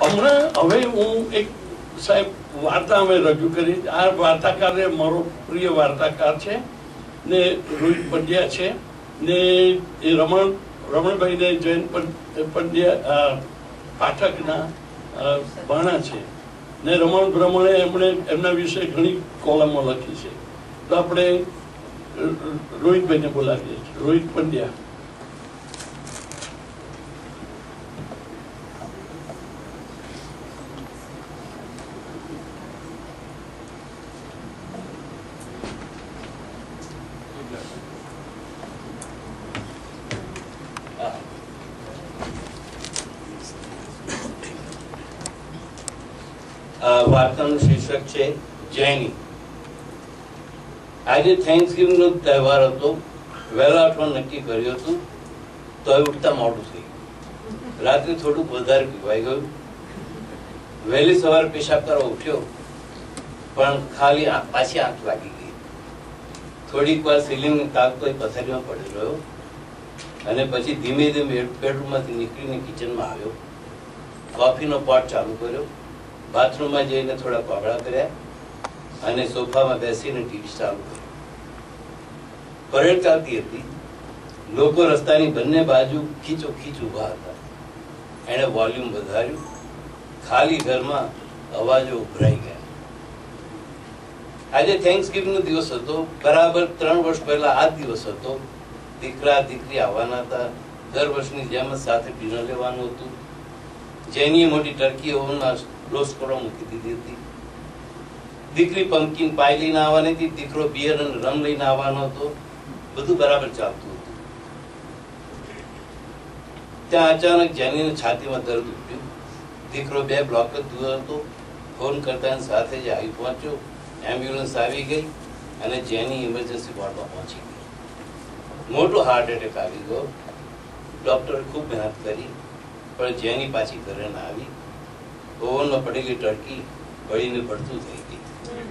હવે હું એક સાહેબ વાર્તા અમે રજૂ કરી. આ વાર્તાકાર મારો પ્રિય વાર્તાકાર છે ને રોહિત પંડ્યા છે ને એ રમણભાઈ ને જૈન પંડ્યા પાઠકના ભાણા છે ને રમણે એમણે એમના વિશે ઘણી કોલમો લખી છે. તો આપણે રોહિતભાઈને બોલાવીએ છીએ. રોહિત પંડ્યા. વાર્તાનું શીર્ષક છે જૈની. આજે થેન્ક્સગિવિંગ નો તહેવાર હતો. વહેલા ઉઠવાનું નક્કી કર્યું હતું તો હવે ઉઠતા મોડું થઈ ગયું. રાત્રે થોડુંક વધારે પીવાઈ ગયું. વહેલી સવારે પેશાબ કરવા ઉઠ્યો પણ ખાલી પાછી આંખ લાગી ગઈ. થોડીક વાર સીલિંગ તાકતો પથારીમાં પડી રહ્યો અને પછી ધીમે ધીમે બેડરૂમમાંથી નીકળીને કિચનમાં આવ્યો. કોફીનો પોટ ચાલુ કર્યો. બાથરૂમમાં જઈને થોડા કોગળા કર્યા અને સોફામાં બેસીને ટીવી ચાલુ કર્યું. પરેડ ચાલતી હતી. લોકો રસ્તાની બંને બાજુ ખીચોખીચ ઉભા હતા. એણે વોલ્યુમ વધાર્યું. ખાલી ઘરમાં અવાજો ઉભરાઈ ગયા. આજે થેન્ક્સગિવિંગ નો દિવસ હતો. બરાબર 3 વર્ષ પહેલા આ દિવસ હતો. દીકરા દીકરી આવવાના હતા. દર વર્ષની જેમ સાથે ડિનર લેવાનું હતું. જેની મોટી ટર્કી ઓવનમાં રોસ્ટ કરવા મૂકી દીધી હતી. દીકરી પમ્પકિન પાઈ લઈને આવવાની હતી. દીકરો બિયર અને રમ લઈને આવવાનો હતો. બધું બરાબર ચાલતું હતું. ત્યાં અચાનક જેનીને છાતીમાં દર્દ ઉઠ્યું. દીકરો 2 બ્લોક જ દૂર હતો. ફોન કરતા સાથે જ આવી પહોંચ્યો. એમ્બ્યુલન્સ આવી ગઈ અને જેની ઇમરજન્સી વોર્ડમાં પહોંચી ગઈ. મોટો હાર્ટ એટેક આવી ગયો. ડોક્ટરે ખૂબ મહેનત કરી પણ જેની પાછી ઘરે ના આવી. ઓવનમાં પડેલી ટર્કી બળીને પડતું થઈ ગઈ.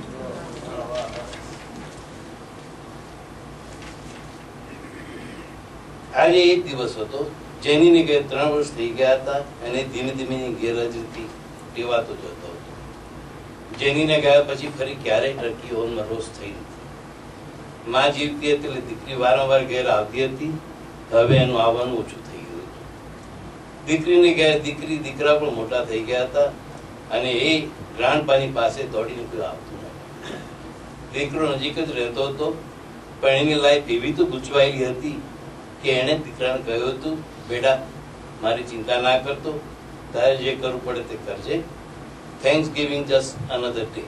આજે એક દિવસ હતો. જેનીને ઘેર 3 વર્ષ થઈ ગયા હતા અને ધીમે ધીમે ગેરહાજરીથી ટેવાતો જતો હતો. જેનીને ગયા પછી ફરી ક્યારેય ટર્કી ઓવનમાં રોસ્ટ થઈ નથી. માં જીવતી હતી એટલે દીકરી વારંવાર ઘેર આવતી હતી. હવે એનું આવવાનું ઓછું થઈ ગયું. દીકરીને ગયા દીકરી દીકરા પણ મોટા થઈ ગયા હતા અને એ ગ્રાન્ડપાની પાસે દોડીને કોઈ આવતું નથી. દીકરો નજીક જ રહેતો હતો પણ એની લાઈફ એવી તો ગૂંચવાયેલી હતી કે એણે દીકરાને કહ્યું હતું, બેટા મારી ચિંતા ના કરતો, તારે જે કરવું પડે તે કરજે. Thanksgiving just another day.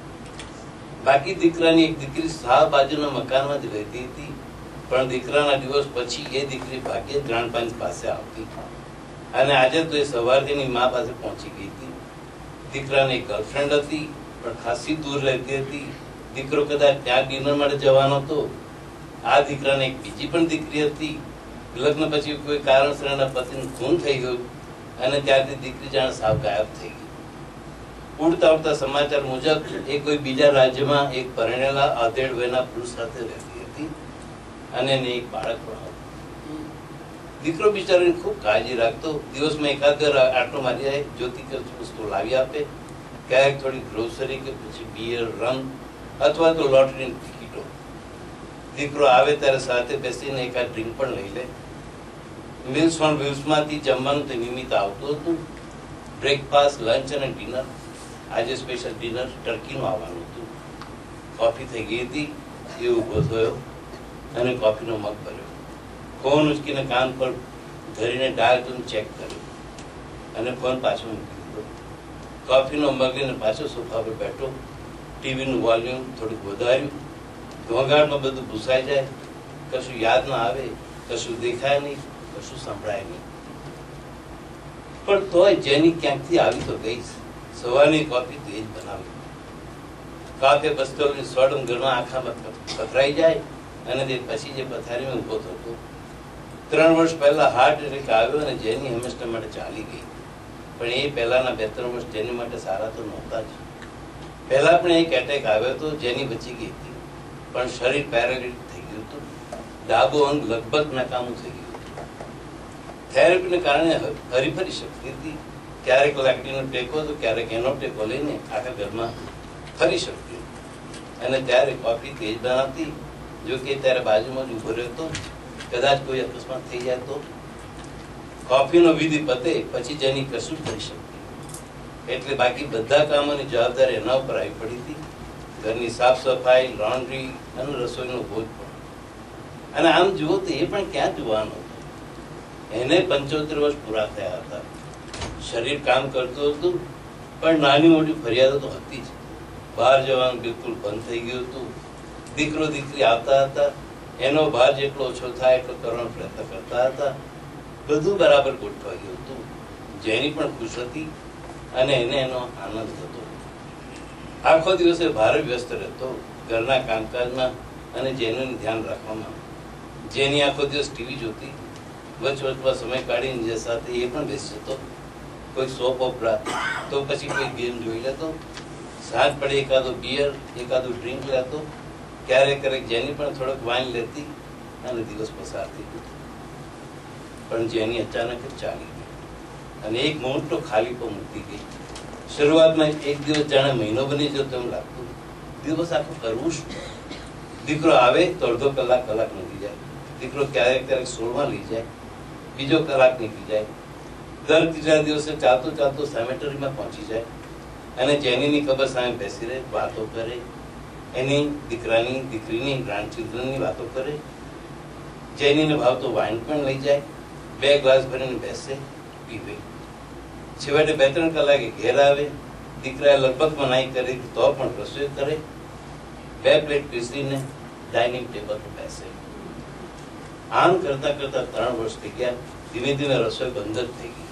બાકી દીકરાની એક દીકરી સાવ બાજુના મકાનમાં જ રહેતી હતી પણ દીકરાના દિવસ પછી એ દીકરી ભાગ્યે ગ્રાન્ડપાની પાસે આવતી અને આજે તો એ સવારથી એની મા પાસે પહોંચી ગઈ હતી. દીકરાને એક ગર્લફ્રેન્ડ હતી પણ ખાસી દૂર રહેતી હતી. દીકરો કદાચ ત્યાં ડિનર માટે જવાનો હતો. આ દીકરાને એક બીજી પણ દીકરી હતી. લગ્ન પછી કોઈ કારણસર એના પતિનું ખૂન થઈ ગયું અને ત્યારથી દીકરી જાણે સાવ ગાયબ થઈ ગઈ. ઉડતા ઉડતા સમાચાર મુજબ એ કોઈ બીજા રાજ્યમાં એક પરણેલા આધેડ વયના પુરુષ સાથે રહેતી હતી અને એને એક બાળક પણ હતું. દીકરો બિચારાની ખૂબ કાળજી રાખતો. દિવસમાં એકાદ આટલો મારી જાય. જોતી વસ્તુ લાવી આપે. ક્યારેક થોડી ગ્રોસરી કે પછી બિયર રમ અથવા તો લોટરીની ટિકિટો. દીકરો આવે ત્યારે સાથે બેસીને એકાદ ડ્રિંક પણ લઈ લે. મિલ્સ ઓન વ્હીલ્સમાંથી જમવાનું તે નિમિત્ત આવતું હતું. બ્રેકફાસ્ટ, લંચ અને ડિનર. આજે સ્પેશિયલ ડિનર ટર્કીનું આવવાનું હતું. કોફી થઈ ગઈ હતી. એ ઊભો થયો અને કોફીનો મગ ભર્યો. ફોન ઉચકીને કાન પર ધરીને ડાયલ ટોન ચેક કર્યો અને ફોન પાછો મૂકી દીધો. કોફીનો મગ લઈને પાછો સોફા પર બેઠો. ટીવીનું વોલ્યુમ થોડુંક વધાર્યું. ઘોંઘાટમાં બધું ભૂસાઈ જાય. કશું યાદ ના આવે, કશું દેખાય નહીં, કશું સંભળાય નહીં. પણ તોય જેની ક્યાંકથી આવી તો ગઈ. સવારની કોફી તો એ જ બનાવી. કાફે બસ્તોલની સોડમ ઘરમાં આખામાં પથરાઈ જાય અને તે પછી જે પથારીમાં ઉભો થતો. 3 વર્ષ પહેલા હાર્ટ એટેક આવ્યો અને જેની હંમેશા માટે ચાલી ગઈ. પણ એ પહેલાના 2-3 વર્ષ જેની માટે સારા તો નહોતા જ. પહેલા પણ એક એટેક આવ્યો હતો. જેની બચી ગઈ હતી પણ શરીર પેરાલિટિક થઈ ગયું હતું. ડાબો અંગ લગભગ નાકામું થઈ ગયું હતું. થેરેપીને કારણે હરીફરી શકતી હતી ક્યારેક લાકડીનો ટેકો તો ક્યારેક એનો ટેકો લઈને આખા ઘરમાં ફરી શકતી. અને ત્યારે કોફી તેજ બનાવતી. જો કે ત્યારે બાજુમાં જ ઉભો રહ્યો હતો, કદાચ કોઈ અકસ્માત થઈ જાય તો કોફીનો વિધિ પતે પછી જેની કશું કરી શકતી. એટલે બાકી બધા કામોની જવાબદારી એના ઉપર આવી પડી હતી. ઘરની સાફ સફાઈ, લોન્ડ્રી અને રસોઈનો બોજ પણ. અને આમ જુઓ તો એ પણ ક્યાં જોવાનો હતો. એને 75 વર્ષ પૂરા થયા હતા. શરીર કામ કરતું હતું, પણ નાની મોટી ફરિયાદો તો હતી જ. બહાર જવાનું બિલકુલ બંધ થઈ ગયું હતું. દીકરો દીકરી આવતા હતા, એનો ભાર જેટલો ઓછો થાય એટલો કરવાનો પ્રયત્ન કરતા હતા. બધું બરાબર ગોઠવાઈ ગયું હતું. જેની પણ ખુશ હતી અને એને એનો આનંદ થતો. આખો દિવસે ભારે વ્યસ્ત રહેતો ઘરના કામકાજમાં અને જેનું ધ્યાન રાખવામાં. જેની આખો દિવસ ટીવી જોતી, વચવચમાં સમય કાઢીને જે સાથે એ પણ બેસી જતો. કોઈ સોપ ઓપરા તો પછી કોઈ ગેમ જોઈ લેતો. સાંજ પડે એકાદો બિયર, એકાદું ડ્રિંક લેતો. ક્યારેક ક્યારેક જેની પણ થોડોક વાઇન લેતી અને દિવસ પસાર થઈ ગયો. પણ જેની અચાનક જ ચાલી ગઈ અને એક મોટો ખાલીપો મૂકી ગઈ. શરૂઆતમાં એક દિવસ જાણે મહિનો બની જતો એમ લાગતું. દિવસ આખો કરવું શું? દીકરો આવે તો અડધો કલાક નીકળી જાય. દીકરો ક્યારેક ક્યારેક 16માં લઈ જાય, બીજો કલાક નીકળી જાય. દર ત્રીજા દિવસે ચાલતો ચાલતો સેમેટરીમાં પહોંચી જાય અને જેનીની ખબર સામે બેસી રહે, વાતો કરે. એની દીકરાની, દીકરીની, ગ્રાન્ડ ચિલ્ડ્રનની વાતો કરે. જેનીને ભાવતો વાઇન પણ લઈ જાય. 2 ગ્લાસ ભરીને બેસે, પીવે. છેવટે 2-3 કલાકે ઘેર આવે. દીકરાએ લગભગ મનાઈ કરી તો પણ રસોઈ કરે. 2 પ્લેટ પીસીને ડાઇનિંગ ટેબલ પર બેસે. આમ કરતા કરતા 3 વર્ષ થઈ ગયા. ધીમે ધીમે રસોઈ બંધ જ થઈ ગઈ.